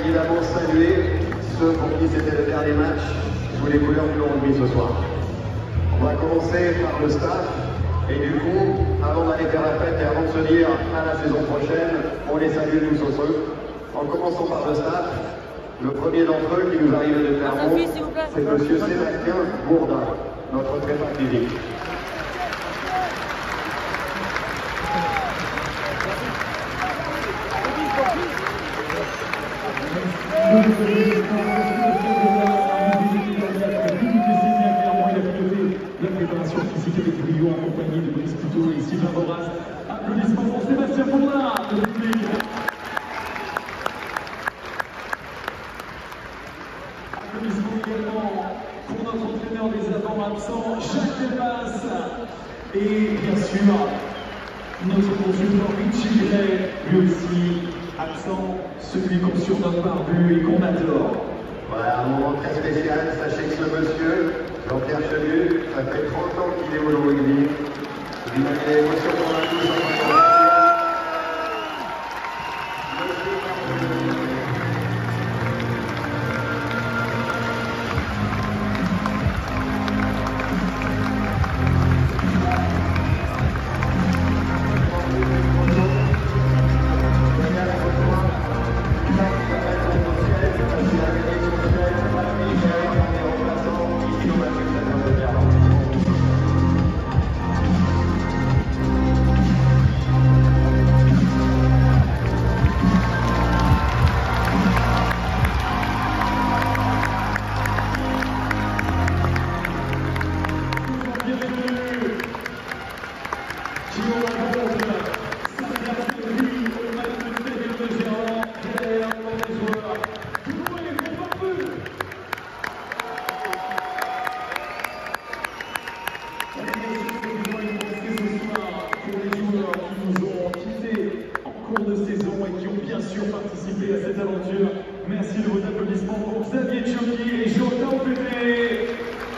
évidemment saluer ceux pour qui c'était le dernier match sous les couleurs du rugby ce soir. On va commencer par le staff et du coup, avant d'aller faire la fête et avant de se dire à la saison prochaine, on les salue tous ensemble. En commençant par le staff, le premier d'entre eux qui nous arrive de Clermont, c'est monsieur Sébastien Bourdin, notre prépa physique. La préparation physique avec brio en compagnie de Brice Couteau et Sylvain Boras. Applaudissements pour Sébastien Bourdin, le public. Applaudissements également pour notre entraîneur des avants absents, Jacques Delmas. Et bien sûr, notre consultant Richie Gray, lui aussi absent, celui qu'on surnomme Barbu et qu'on adore. Voilà, un moment très spécial. Sachez que ce monsieur, Jean-Pierre Chenu, ça fait 30 ans qu'il est au rugby. Vous imaginez l'émotion qu'on a tous en train de Merci de vos applaudissements pour Xavier Tchioki et Jonathan Pépé.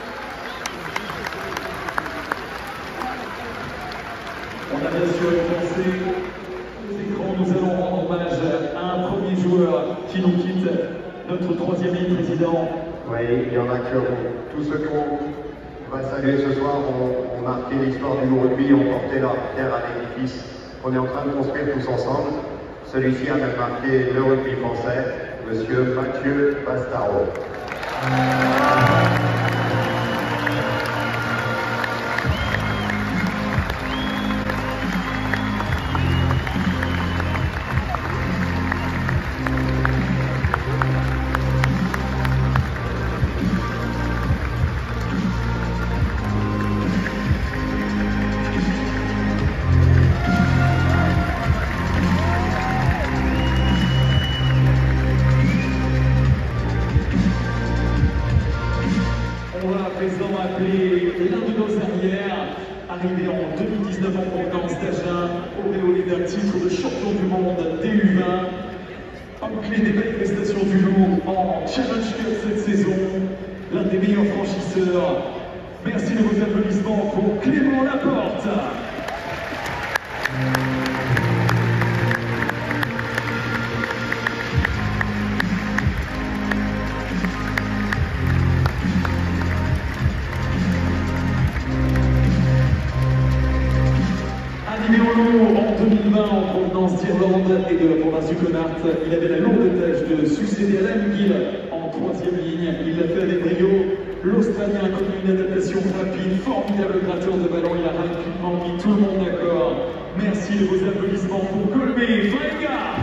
On a bien sûr pensé aux écrans, nous allons rendre hommage à un premier joueur qui nous quitte, notre troisième ligne président. Oui, il y en a que tous ceux qu'on va saluer ce soir ont marqué l'histoire du rugby, ont porté leur pierre à l'édifice qu'on est en train de construire tous ensemble. Celui-ci a même marqué le rugby français, monsieur Mathieu Bastaro. L'un de nos arrières, arrivé en 2019 en Provence d'Agen, auréolé d'un titre de champion du monde DU20, homme clé des belles prestations du loup en Challenge Cup cette saison, l'un des meilleurs franchisseurs. Merci de vos applaudissements pour Clément Laporte. En 2020, en provenance d'Irlande et de la province du Connacht, il avait la lourde tâche de succéder à Alan Gill en troisième ligne. Il l'a fait avec brio. L'Australien a connu une adaptation rapide, formidable gratteur de ballon. Il a rapidement mis tout le monde d'accord. Merci de vos applaudissements pour Colby Fainga.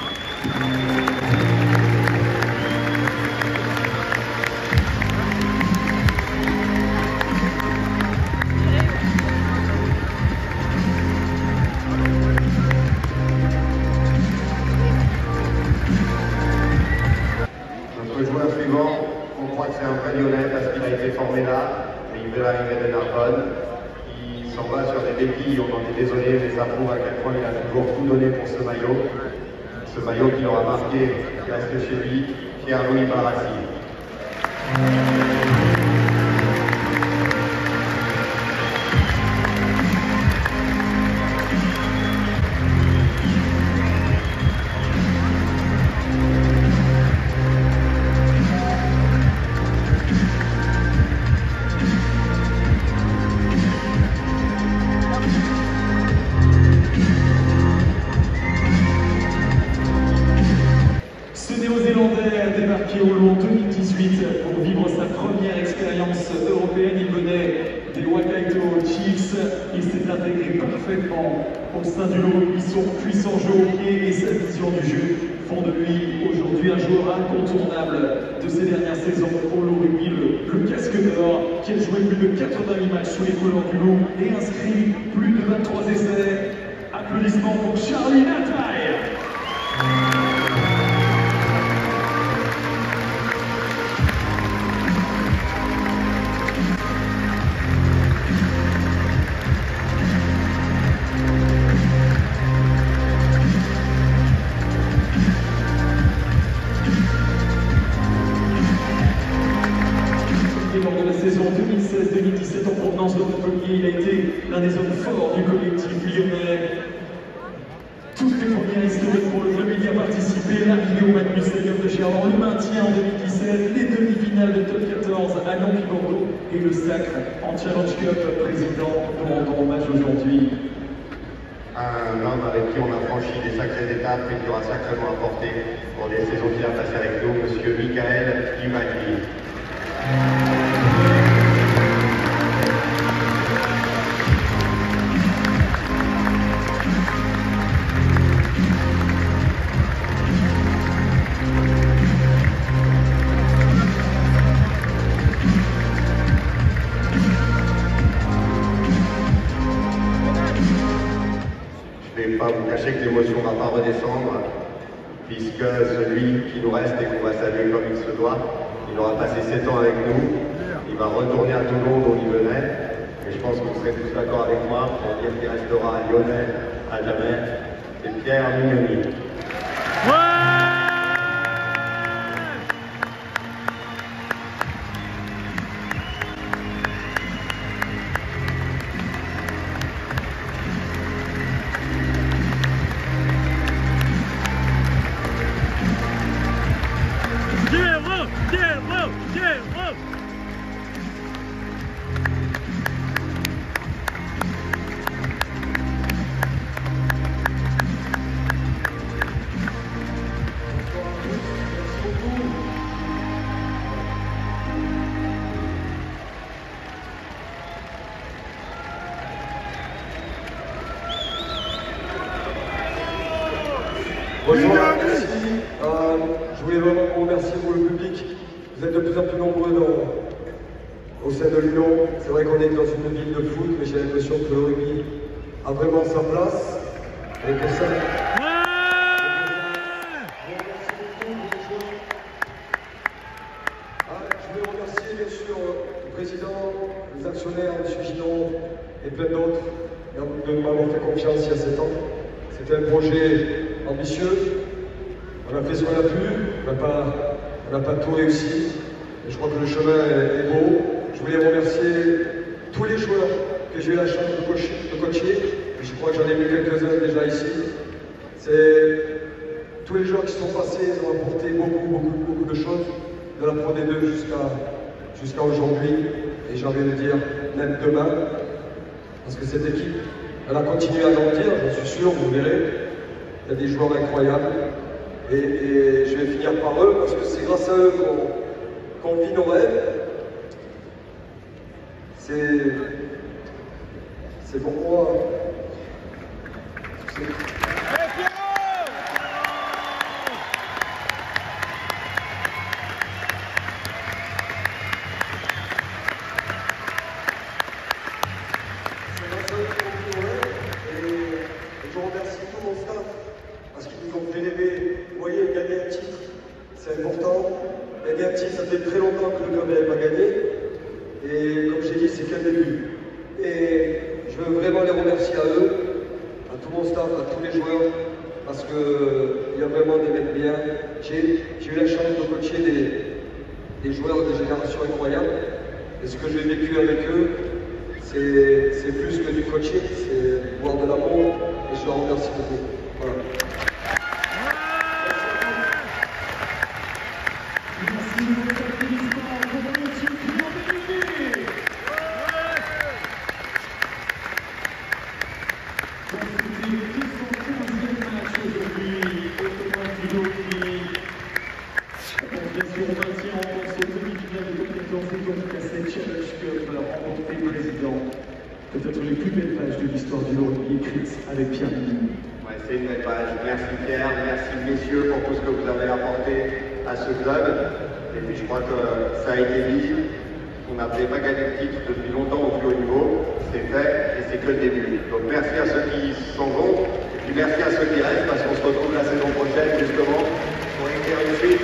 On croit que c'est un vrai Lyonnais parce qu'il a été formé là, mais il veut arriver de Narbonne. Il s'en va sur des béquilles, on en est désolé, mais ça prouve à quel point il a toujours tout donné pour ce maillot. Ce maillot qui l'aura marqué, qui reste chez lui, Pierre-Louis Barassi. 2018 pour vivre sa première expérience européenne. Il venait des Waikato Chiefs. Il s'est intégré parfaitement au sein du rugby. Son puissant jeu au pied et sa vision du jeu font de lui aujourd'hui un joueur incontournable de ces dernières saisons au rugby. Le casque d'or qui a joué plus de 88 matchs sous les couleurs du Loup et inscrit plus de 23 essais. Applaudissements pour Charlie Nataille. Lors de la saison 2016-2017 en provenance de Montpellier, il a été l'un des hommes forts du collectif lyonnais. Toutes les premières historiques pour le club, il y a participé, l'arrivée au Magnus Stadium de Cherbourg, le maintien en 2017, les demi-finales de Top 14 à Lyon puis Bordeaux et le sacre en Challenge Cup. Président, nous rendons hommage aujourd'hui. Un homme avec qui on a franchi des sacrées étapes et qui aura sacrément apporté pour les saisons qu'il a passées avec nous, monsieur Michael Imagli. Je ne vais pas vous cacher que l'émotion ne va pas redescendre, puisque celui qui nous reste et qu'on va saluer comme il se doit, il aura passé 7 ans avec nous, il va retourner à Toulon dont il venait, et je pense que vous serez tous d'accord avec moi pour dire qu'il restera à Lyonnais à jamais, c'est Pierre Mignoni. Bonjour, merci. Je voulais vraiment vous remercier pour le public. Vous êtes de plus en plus nombreux au sein de Lyon. C'est vrai qu'on est dans une ville de foot, mais j'ai l'impression que le rugby a vraiment sa place. Et que ça... Je voulais remercier bien sûr le président, les actionnaires, M. Gidon et plein d'autres de m'avoir fait confiance il y a 7 ans. C'était un projet ambitieux, on a fait ce qu'on a pu, on n'a pas tout réussi, et je crois que le chemin est beau. Je voulais remercier tous les joueurs que j'ai eu la chance de coacher, et je crois que j'en ai vu quelques-uns déjà ici. C'est tous les joueurs qui sont passés, ils ont apporté beaucoup de choses, de la Pro D2 jusqu'à aujourd'hui, et j'ai envie de dire même demain, parce que cette équipe, elle a continué à grandir, j'en suis sûr, vous verrez. Il y a des joueurs incroyables et je vais finir par eux parce que c'est grâce à eux qu'on vit nos rêves. C'est pour moi. Je remercie tout mon staff parce qu'ils nous ont fait rêver. Vous voyez, gagner un titre, c'est important. Gagner un titre, ça fait très longtemps que le club n'avait pas gagné. Et comme j'ai dit, c'est qu'un début. Et je veux vraiment les remercier à eux, à tout mon staff, à tous les joueurs, parce qu'il y a vraiment des mecs bien. J'ai eu la chance de coacher des joueurs de génération incroyable. Et ce que j'ai vécu avec eux, c'est plus que du coaching, c'est voir de l'amour, et je leur remercie beaucoup. Voilà. Bien sûr, on maintient en peut-être les plus belles pages de l'histoire du rugby écrites avec Pierre Livigno. Ouais, c'est une belle page. Merci Pierre, merci messieurs pour tout ce que vous avez apporté à ce club. Et puis je crois que ça a été dit. On n'avait pas gagné le titre depuis longtemps au plus haut niveau. C'est fait et c'est que le début. Donc merci à ceux qui s'en vont et puis merci à ceux qui restent parce qu'on se retrouve la saison prochaine justement pour éclairer